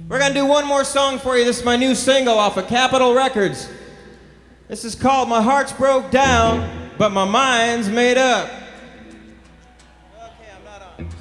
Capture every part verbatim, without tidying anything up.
We're gonna do one more song for you. This is my new single off of Capitol Records. This is called My Heart's Broke Down, but My Mind's Made Up. Okay, I'm not on.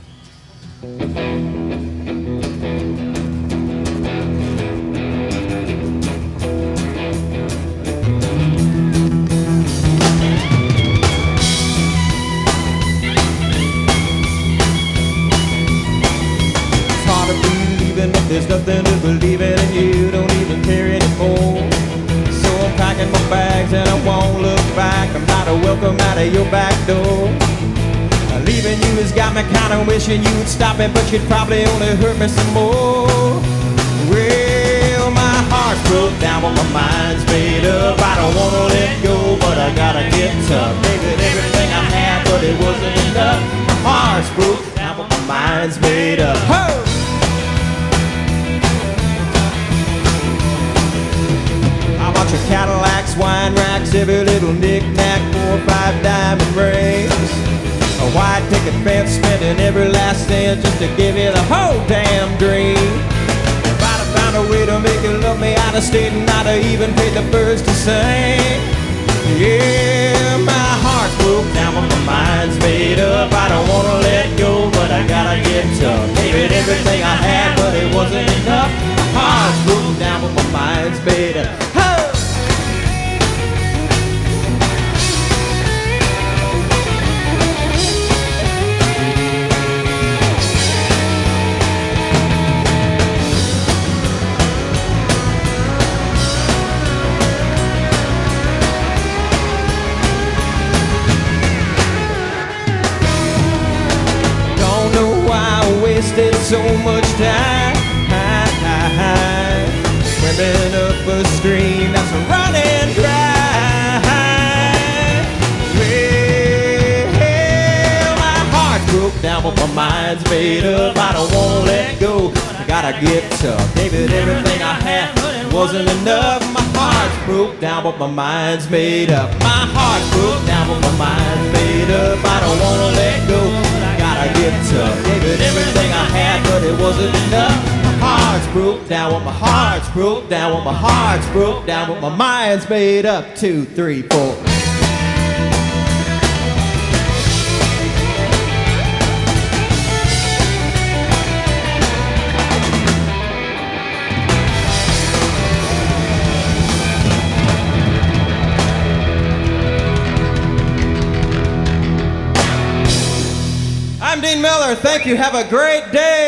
It's hard to believe in, but there's nothing to believe in, and you don't even care anymore. So I'm packing my bags and I won't look back. I'm not a welcome out of your back door. Uh, leaving you has got me kinda wishing you would stop it, but you'd probably only hurt me some more. Well, my heart's broke down but my mind's made up. I don't wanna let go, but I gotta get tough. Gave it everything I had, but it wasn't enough. My heart's broke down but my mind's made up. Ho! Your Cadillacs, wine racks, every little knick-knack, four or five diamond rings, a white picket fence, spending every last cent just to give you the whole damn dream. If I'd have found a way to make you love me, I'd have stayed and I'd have even paid the birds to sing. Yeah, my heart's broke down but my mind's made up. I don't wanna let go, but I gotta get tough. Gave it everything I had, but it wasn't enough. My heart's broke down but my mind's made up. Wasted so much time swimming up a stream that's running dry. Well, my heart's broke down but my mind's made up. I don't wanna let go, I gotta get tough. Gave it everything I had, but it wasn't enough. My heart's broke down but my mind's made up. My heart's broke down but my mind's made up. I don't wanna let go, I get tough. Gave it everything I had, but it wasn't enough. My heart's broke down, well, my heart's broke down, well, my heart's broke down, but my mind's made up. Two, three, four. I'm Dean Miller. Thank you. Have a great day.